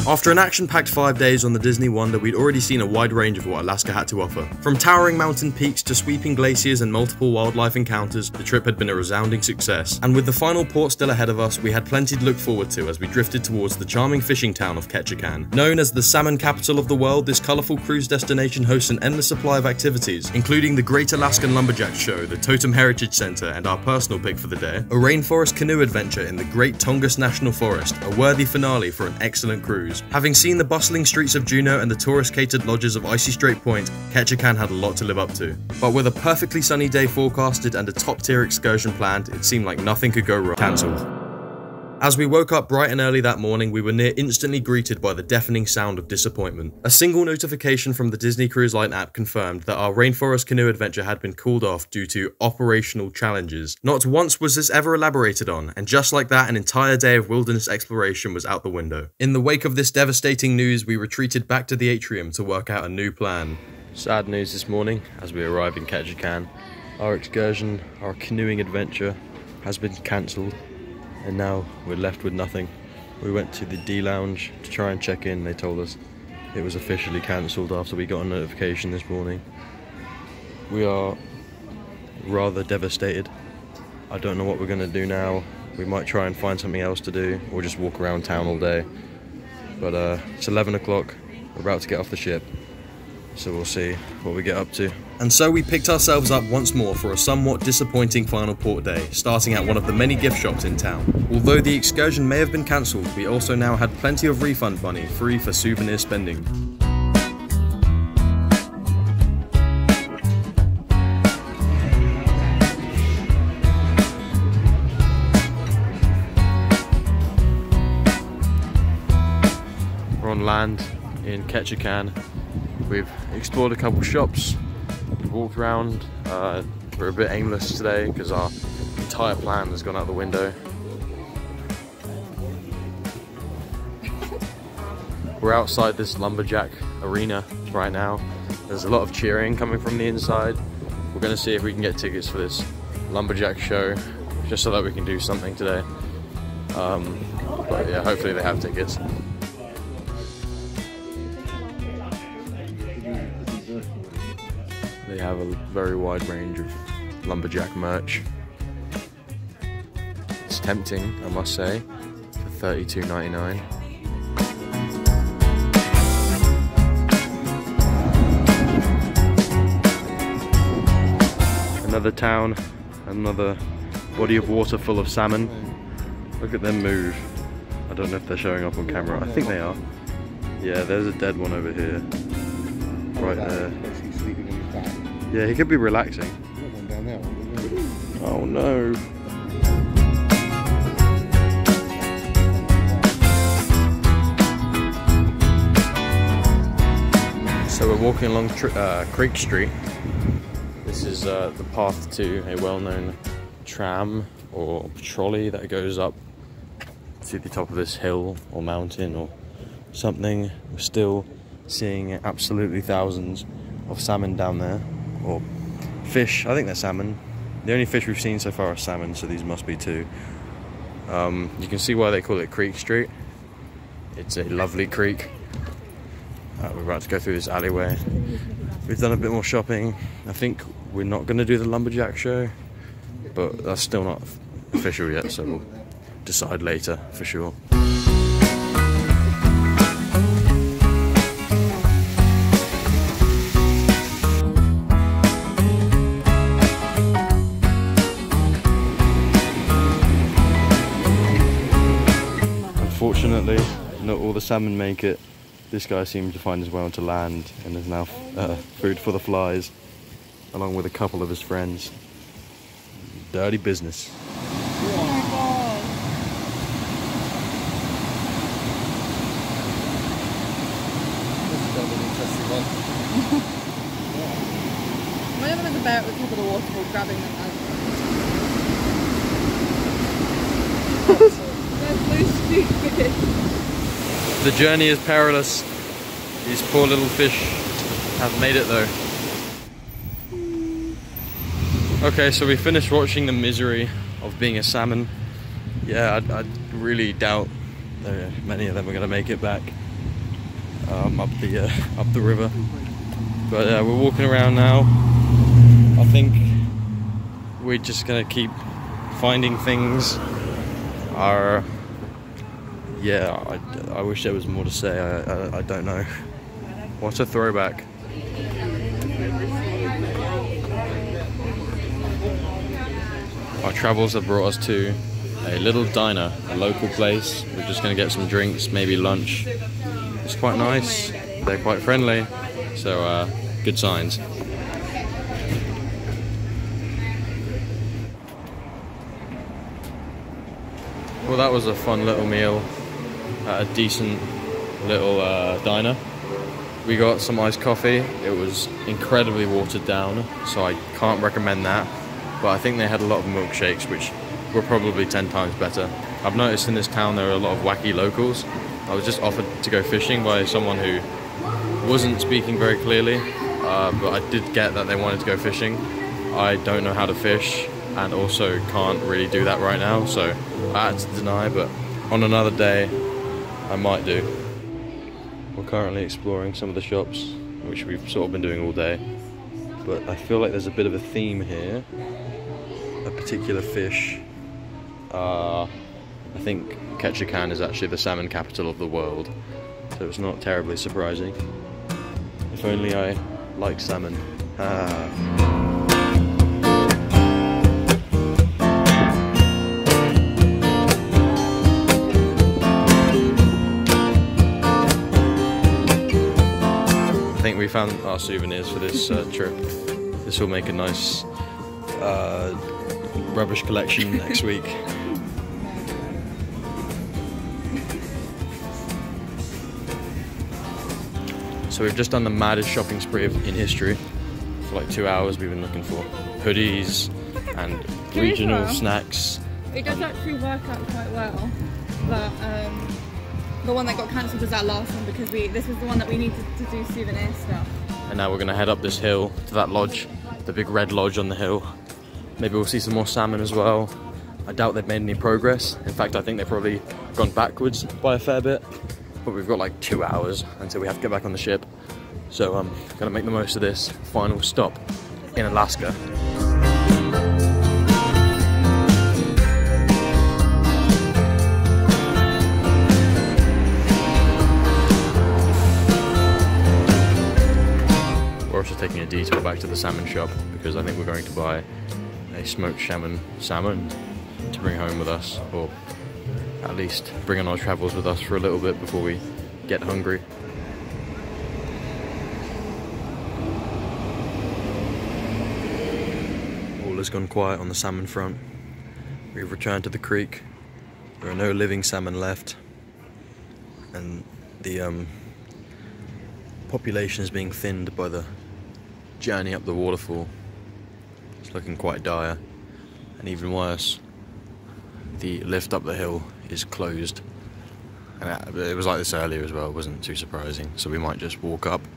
After an action-packed 5 days on the Disney Wonder, we'd already seen a wide range of what Alaska had to offer. From towering mountain peaks to sweeping glaciers and multiple wildlife encounters, the trip had been a resounding success. And with the final port still ahead of us, we had plenty to look forward to as we drifted towards the charming fishing town of Ketchikan. Known as the salmon capital of the world, this colourful cruise destination hosts an endless supply of activities, including the Great Alaskan Lumberjack Show, the Totem Heritage Centre, and our personal pick for the day, a rainforest canoe adventure in the Great Tongass National Forest, a worthy finale for an excellent cruise. Having seen the bustling streets of Juneau and the tourist-catered lodges of Icy Strait Point, Ketchikan had a lot to live up to. But with a perfectly sunny day forecasted and a top-tier excursion planned, it seemed like nothing could go wrong. Cancelled. As we woke up bright and early that morning, we were near instantly greeted by the deafening sound of disappointment. A single notification from the Disney Cruise Line app confirmed that our rainforest canoe adventure had been called off due to operational challenges. Not once was this ever elaborated on, and just like that, an entire day of wilderness exploration was out the window. In the wake of this devastating news, we retreated back to the atrium to work out a new plan. Sad news this morning as we arrive in Ketchikan. Our excursion, our canoeing adventure, has been cancelled. And now we're left with nothing. We went to the D Lounge to try and check in. They told us it was officially cancelled after we got a notification this morning. We are rather devastated. I don't know what we're going to do now. We might try and find something else to do or just walk around town all day. But it's 11 o'clock. We're about to get off the ship. So we'll see what we get up to. And so we picked ourselves up once more for a somewhat disappointing final port day, starting at one of the many gift shops in town. Although the excursion may have been cancelled, we also now had plenty of refund money free for souvenir spending. We're on land in Ketchikan. We've explored a couple shops, we've walked around. We're a bit aimless today because our entire plan has gone out the window. We're outside this lumberjack arena right now. There's a lot of cheering coming from the inside. We're going to see if we can get tickets for this lumberjack show, just so that we can do something today. But yeah, hopefully they have tickets. They have a very wide range of lumberjack merch. It's tempting, I must say, for $32.99. Another town, another body of water full of salmon. Look at them move. I don't know if they're showing up on camera. I think they are. Yeah, there's a dead one over here. Right there. Yeah, he could be relaxing. Oh no. So we're walking along Creek Street. This is the path to a well-known tram or trolley that goes up to the top of this hill or mountain or something. We're still seeing absolutely thousands of salmon down there. Or fish, I think they're salmon. The only fish we've seen so far are salmon, so these must be too. You can see why they call it Creek Street. It's a lovely creek. We're about to go through this alleyway. We've done a bit more shopping. I think we're not going to do the lumberjack show, but that's still not official yet, so we'll decide later for sure. Unfortunately, not all the salmon make it. This guy seemed to find his way onto land and is now food for the flies, along with a couple of his friends. Dirty business. Oh my god. This is going to be an interesting one. One of them is a bear at the top of the waterfall grabbing them as They're so stupid. The journey is perilous. These poor little fish have made it though. Okay, so we finished watching the misery of being a salmon. Yeah, I really doubt many of them are going to make it back. up the river. But we're walking around now. I think we're just gonna keep finding things. Yeah, I wish there was more to say. I don't know. What a throwback. Our travels have brought us to a little diner, a local place. We're just going to get some drinks, maybe lunch. It's quite nice. They're quite friendly, so good signs. Well, that was a fun little meal at a decent little diner. We got some iced coffee. It was incredibly watered down, so I can't recommend that. But I think they had a lot of milkshakes, which were probably 10 times better. I've noticed in this town there are a lot of wacky locals. I was just offered to go fishing by someone who wasn't speaking very clearly, but I did get that they wanted to go fishing. I don't know how to fish, and also can't really do that right now, so I had to deny, but on another day I might do. We're currently exploring some of the shops, which we've sort of been doing all day, but I feel like there's a bit of a theme here. A particular fish. I think Ketchikan is actually the salmon capital of the world, so it's not terribly surprising. If only I like salmon. I think we found our souvenirs for this trip. This will make a nice rubbish collection next week. So we've just done the maddest shopping spree in history. For like 2 hours we've been looking for hoodies and regional snacks. It does actually work out quite well, but the one that got cancelled was our last one because this was the one that we needed to do souvenir stuff. And now we're going to head up this hill to that lodge, the big red lodge on the hill. Maybe we'll see some more salmon as well. I doubt they've made any progress. In fact, I think they've probably gone backwards by a fair bit. But we've got like 2 hours until we have to get back on the ship. So I'm gonna make the most of this final stop in Alaska. We're also taking a detour back to the salmon shop because I think we're going to buy a smoked salmon to bring home with us, or at least bring on our travels with us for a little bit before we get hungry. All has gone quiet on the salmon front. We've returned to the creek. There are no living salmon left, and the population is being thinned by the journey up the waterfall. It's looking quite dire, and even worse, the lift up the hill is closed. And it was like this earlier as well, it wasn't too surprising, so we might just walk up.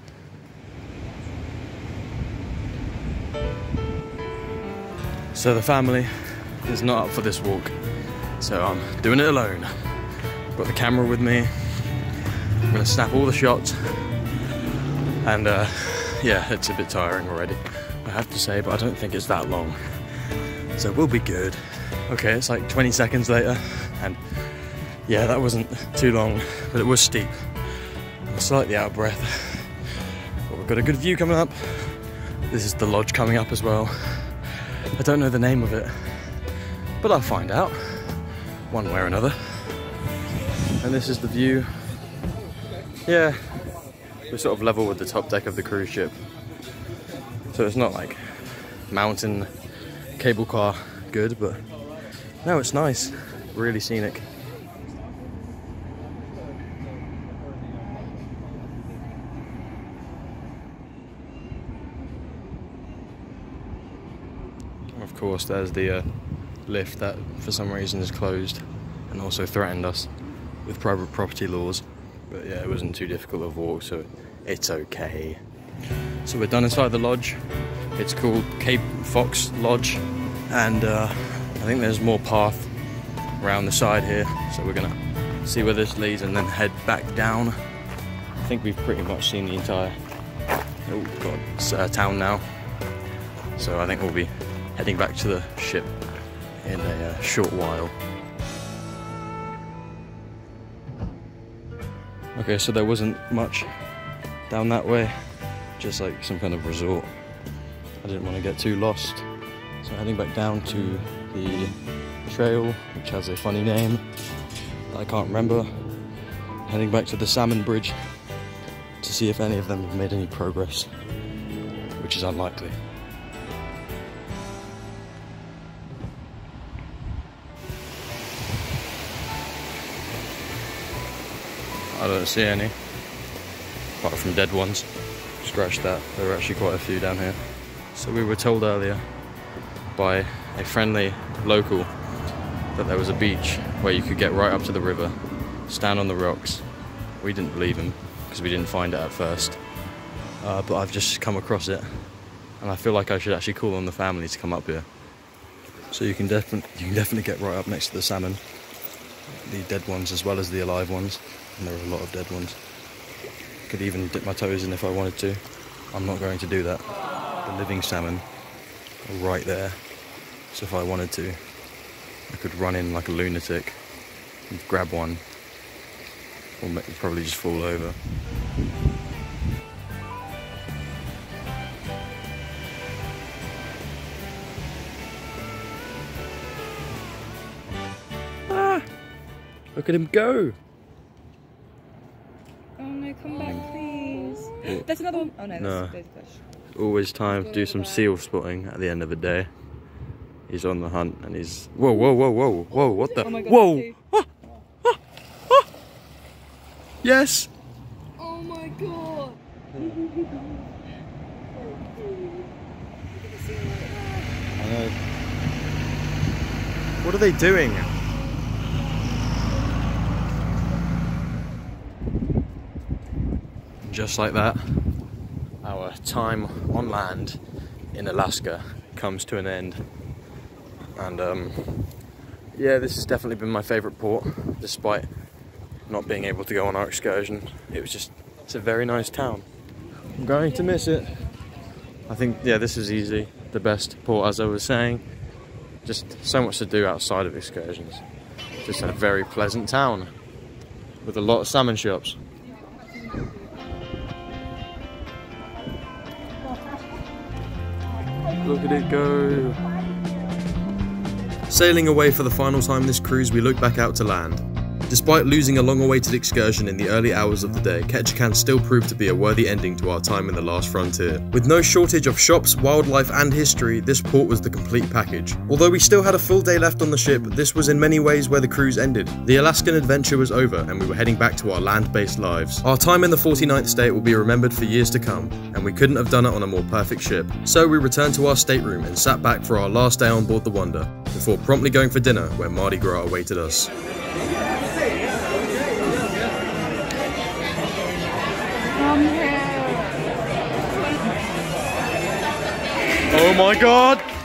So the family is not up for this walk, so I'm doing it alone. Got the camera with me, I'm gonna snap all the shots, and yeah, it's a bit tiring already, I have to say, but I don't think it's that long, so we'll be good. Okay, it's like 20 seconds later, and yeah, that wasn't too long, but it was steep. I'm slightly out of breath, but we've got a good view coming up. This is the lodge coming up as well. I don't know the name of it, but I'll find out one way or another. And this is the view. Yeah, we're sort of level with the top deck of the cruise ship, so it's not like mountain cable car good, but no, it's nice, really scenic. Of course, there's the lift that for some reason is closed and also threatened us with private property laws. But yeah, it wasn't too difficult of a walk, so it's okay. So we're done inside the lodge. It's called Cape Fox Lodge, and I think there's more path around the side here, so we're gonna see where this leads and then head back down. think we've pretty much seen the entire town now. So I think we'll be heading back to the ship in a short while. Okay, so there wasn't much down that way, just like some kind of resort. I didn't want to get too lost, so heading back down to the trail, which has a funny name that I can't remember. Heading back to the salmon bridge to see if any of them have made any progress, which is unlikely. I don't see any, apart from dead ones. Scratch that, there are actually quite a few down here. So we were told earlier by a friendly local that there was a beach where you could get right up to the river, stand on the rocks. We didn't believe him because we didn't find it at first, but I've just come across it and I feel like I should actually call on the family to come up here. So you can definitely get right up next to the salmon, the dead ones as well as the alive ones, and there are a lot of dead ones. Could even dip my toes in if I wanted to. I'm not going to do that. The living salmon are right there, so if I wanted to, I could run in like a lunatic and grab one, or probably just fall over. Ah! Look at him go! Oh no, come back please. There's another one. Oh no, No. there's a fish. Always time to do some seal spotting at the end of the day. He's on the hunt and he's... Whoa, whoa, whoa, whoa, whoa, what the... Oh my God, whoa! Ah, ah, ah. Yes! Oh my God! I know. What are they doing? Just like that, our time on land in Alaska comes to an end. And yeah, this has definitely been my favourite port, despite not being able to go on our excursion. It's a very nice town. I'm going to miss it. I think, yeah, this is easily the best port, as I was saying. Just so much to do outside of excursions. Just a very pleasant town with a lot of salmon shops. Look at it go. Sailing away for the final time this cruise, we look back out to land. Despite losing a long-awaited excursion in the early hours of the day, Ketchikan still proved to be a worthy ending to our time in the last frontier. With no shortage of shops, wildlife and history, this port was the complete package. Although we still had a full day left on the ship, this was in many ways where the cruise ended. The Alaskan adventure was over and we were heading back to our land-based lives. Our time in the 49th state will be remembered for years to come, and we couldn't have done it on a more perfect ship. So we returned to our stateroom and sat back for our last day on board the Wonder, before promptly going for dinner where Mardi Gras awaited us. Oh my God!